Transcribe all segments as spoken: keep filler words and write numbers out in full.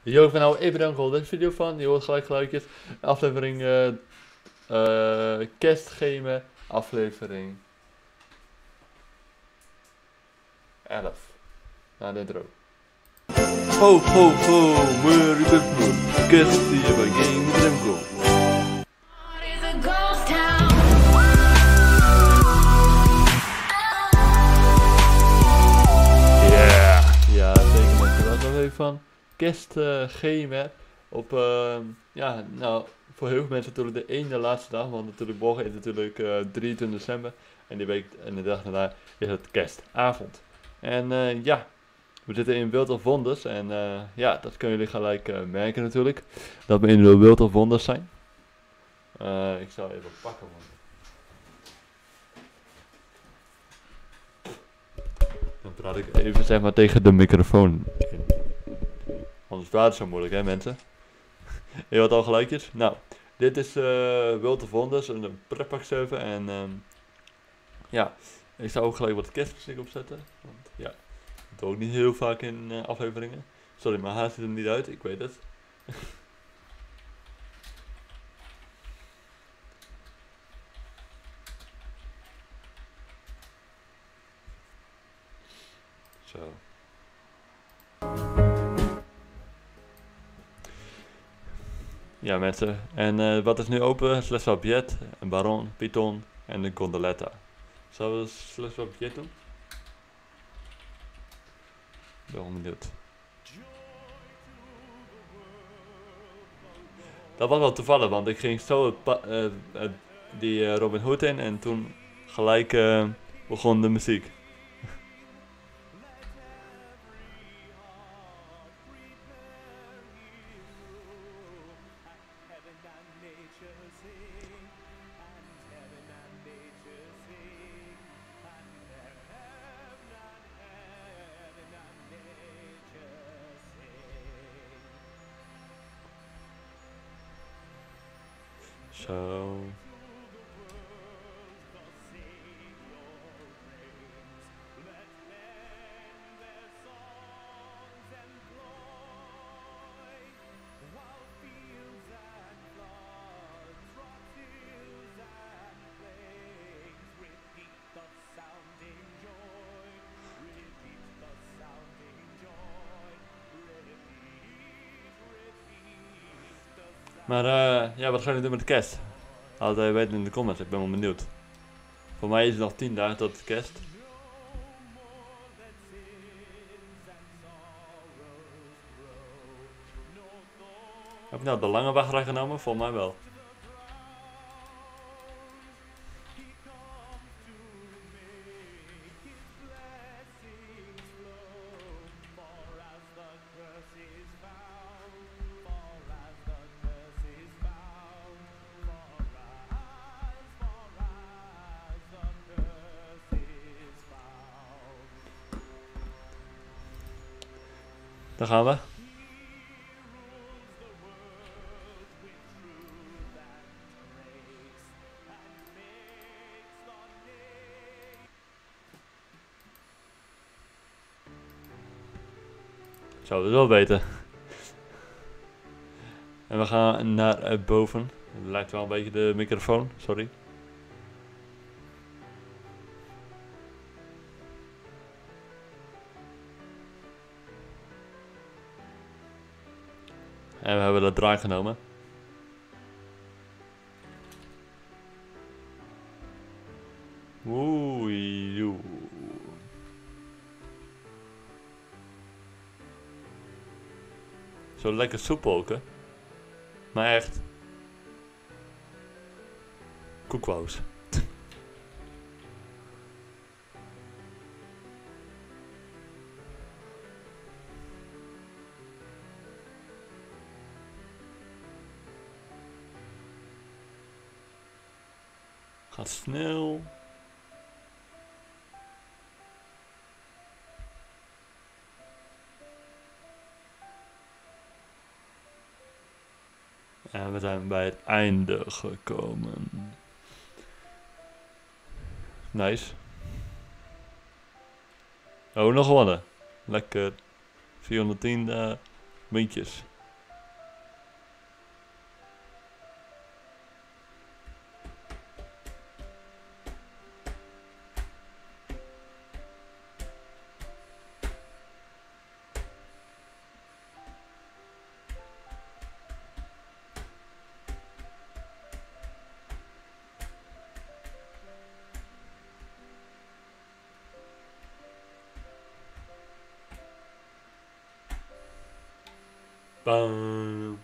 Yo, ik ben nou even bedankt voor deze video van. Je hoort gelijk geluidjes. Aflevering uh, uh, kerstgamen. Aflevering elf. Na de intro. Ho ho ho, Merry Christmas. Kerst hier bij Game Remco. Yeah. Ja, zeker met je was nog even van. Kerstgamen op, uh, ja, nou, voor heel veel mensen natuurlijk de ene laatste dag, want natuurlijk morgen is natuurlijk uh, drieëntwintig december en die week en de dag daarna is het kerstavond. En uh, ja, we zitten in World of Wonders en uh, ja, dat kunnen jullie gelijk uh, merken natuurlijk, dat we in de World of Wonders zijn. Uh, ik zal even pakken, man. Dan praat ik even zeg maar tegen de microfoon in. Anders was het zo moeilijk, hè mensen. Je hoort al geluidjes. Nou, dit is uh, World of Wonders, een pretpark server. En um, ja, ik zou ook gelijk wat kerstmuziek opzetten. Want ja, dat doe ik niet heel vaak in uh, afleveringen. Sorry, mijn haar ziet er niet uit, ik weet het. Zo. Ja mensen, en uh, wat is nu open? Slash Objet, een Baron, Python en de Gondoletta. Zullen we Slash Objet doen? Ik ben wel benieuwd. Dat was wel toevallig, want ik ging zo het uh, uh, die uh, Robin Hood in en toen gelijk uh, begon de muziek. Zo. Maar uh, ja, wat gaan we doen met de kerst? Laat het even weten in de comments, ik ben wel benieuwd. Voor mij is het nog tien dagen tot de kerst. Heb ik nou de lange wachtrij genomen? Volgens mij wel. Daar gaan we. Zo, dat is wel beter. En we gaan naar uh, boven. Het lijkt wel een beetje de microfoon, sorry. En we hebben dat draai genomen. Oei, joe. Zo lekker soepel ook, hè? Maar echt. Koekwous. Gaat snel. En we zijn bij het einde gekomen. Nice. Oh, nog gewonnen. Lekker. vierhonderdtien uh, muntjes. Bam.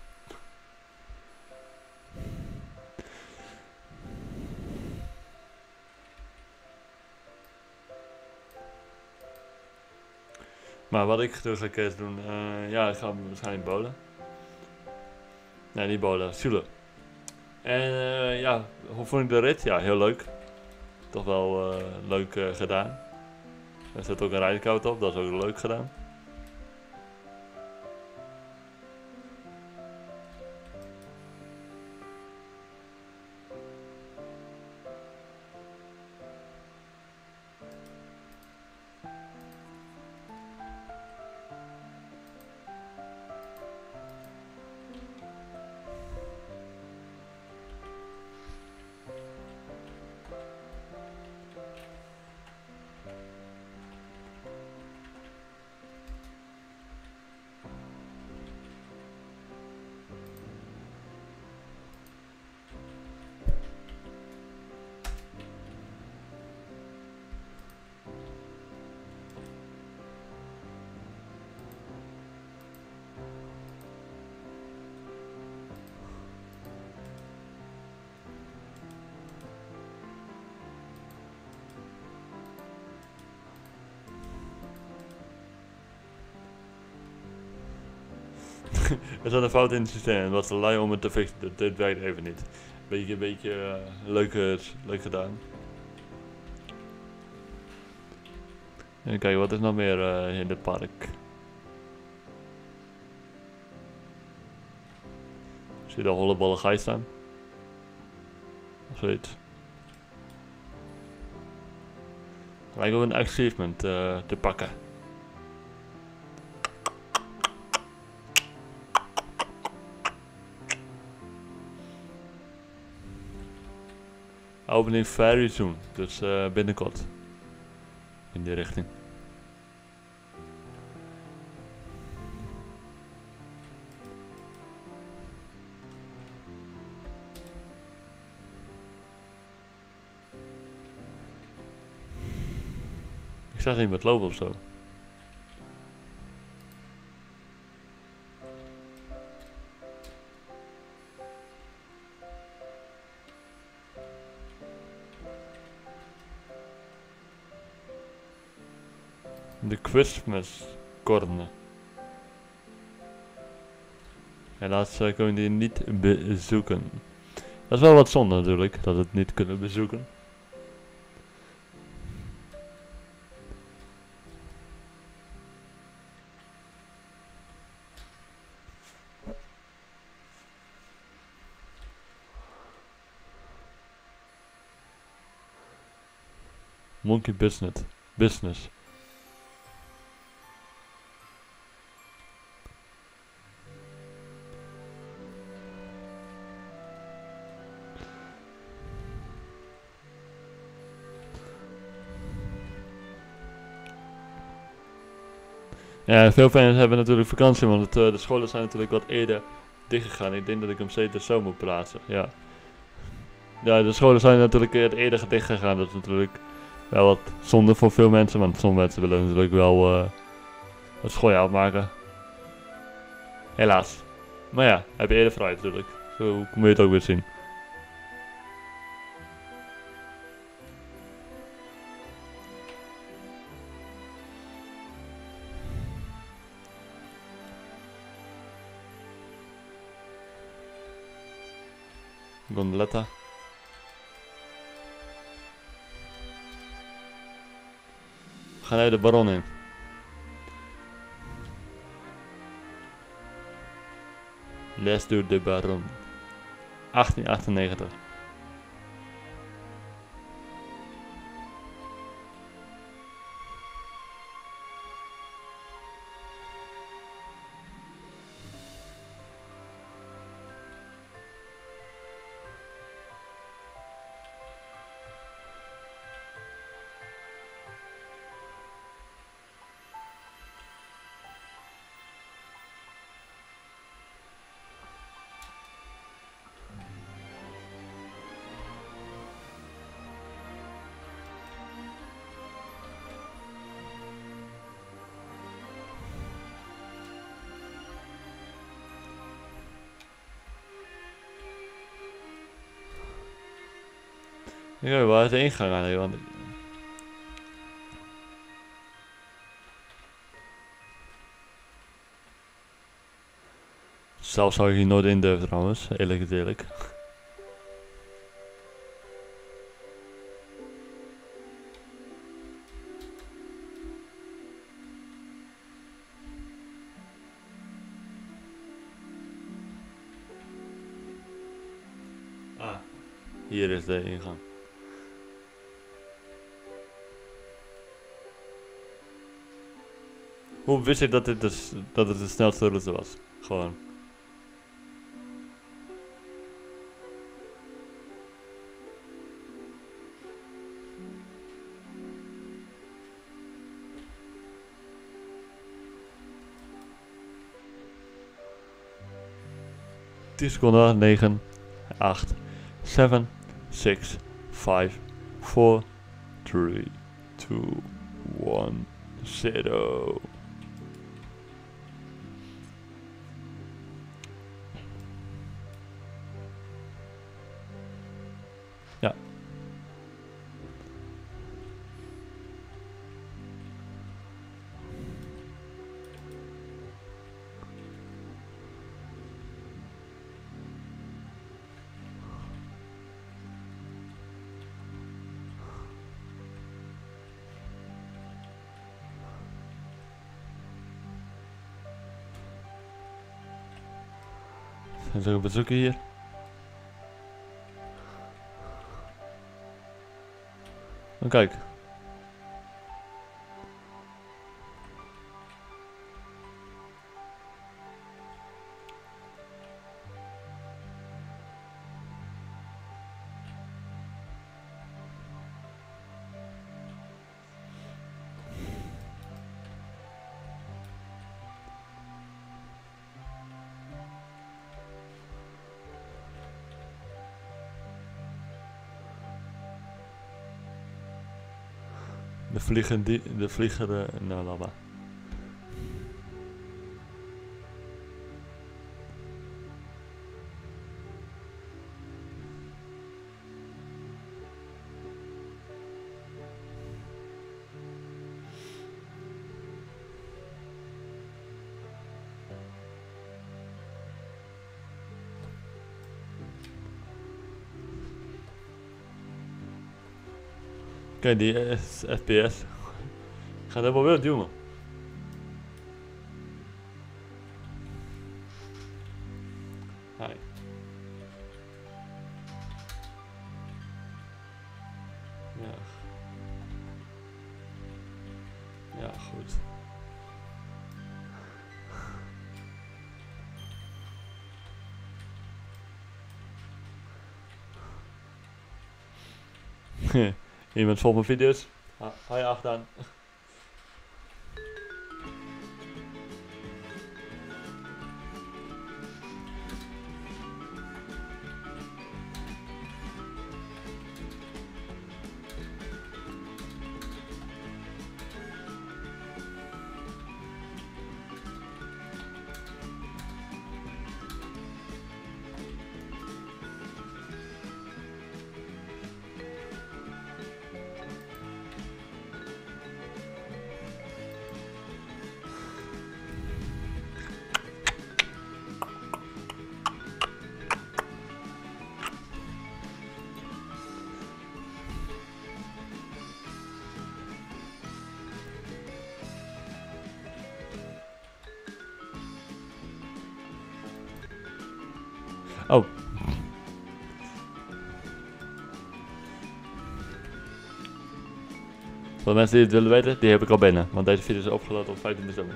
Maar wat ik dus ga eerst doen, uh, ja, ik ga waarschijnlijk bowlen. Nee, niet bowlen, zulen. En uh, ja, hoe vond ik de rit? Ja, heel leuk. Toch wel uh, leuk uh, gedaan. Er zit ook een rijkoud op, dat is ook leuk gedaan. Er zat een fout in het systeem. Het was te lui om het te fixen. Dit, dit werkt even niet. Beetje, een beetje uh, leuk, uh, leuk gedaan. En kijk, wat is nog meer uh, in het park? Zie je de holleballen geit staan? Of zoiets. Lijkt wel een achievement uh, te pakken. Opening very soon, dus uh, binnenkort. In die richting. Ik zag iemand lopen of zo. De Christmas kornen. Helaas uh, kunnen die niet bezoeken. Dat is wel wat zonde natuurlijk, dat we het niet kunnen bezoeken. Monkey business. Business. Ja, veel fans hebben natuurlijk vakantie, want het, uh, de scholen zijn natuurlijk wat eerder dichtgegaan. Ik denk dat ik hem steeds zo moet plaatsen, ja. Ja, de scholen zijn natuurlijk eerder dichtgegaan. Dat is natuurlijk wel wat zonde voor veel mensen, want sommige mensen willen natuurlijk wel uh, het schooljaar afmaken. Helaas. Maar ja, heb je eerder vrij natuurlijk. Zo moet je het ook weer zien. Gondoletta. We gaan even de Baron in. Les door de Baron. achttien achtennegentig. Ja, waar is de ingang aan? Want zelf zou ik hier nooit in durven trouwens, eerlijk is eerlijk. Ah, hier is de ingang. Hoe wist ik dat, dit dus, dat het de snelste route was? Gewoon. tien seconden, negen, acht, zeven, zes, vijf, vier, drie, twee, een, zero. Ja. Zijn er bezoeken hier? Oh, kijk. De vliegen die, de vlieger, uh, nou laat maar. Kijk, die uh, F P S gaat helemaal wild, jongen. Hi. Ja. Ja, goed. Iemand volgt mijn video's. Ha, hi achteraan. Oh. Voor de mensen die het willen weten, die heb ik al binnen. Want deze video is opgeladen op vijftien december.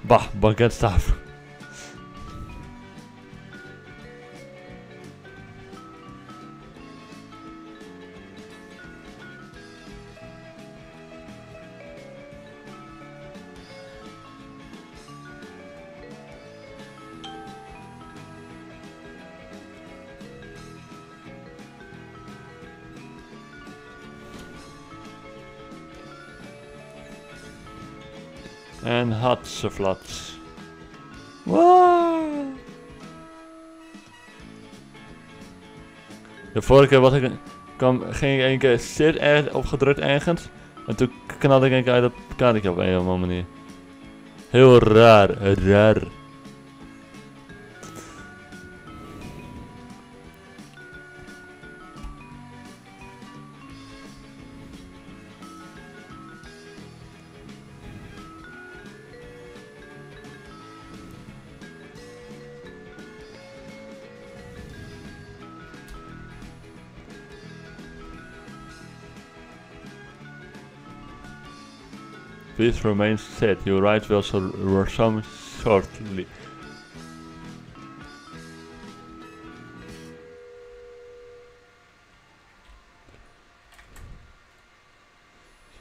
Bah, banketstaaf. En hatseflats. Wow. De vorige keer was ik, kwam, ging ik een keer zit er op gedrukt ergens. En toen knalde ik een keer uit dat kaartje op een of andere manier. Heel raar, raar. Please remain set. Your right will so resume shortly. So.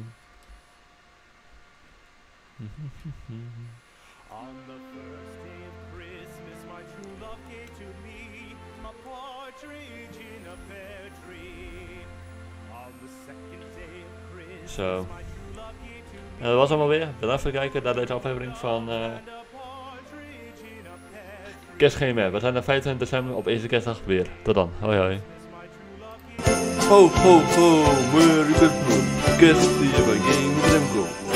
On the first day of Christmas, my true love gave to me a partridge in a pear tree. On the second day of Christmas, Zo. my true love gave to me Ja, dat was allemaal weer. Bedankt voor het kijken naar deze aflevering van uh, a partridge in a pear tree. Kerstgame. We zijn er vijfentwintig december op eerste kerstdag weer. Tot dan. Hoi hoi. My true love gave Ho ho ho, Merry Christmas. Kerst hier bij Game Remco.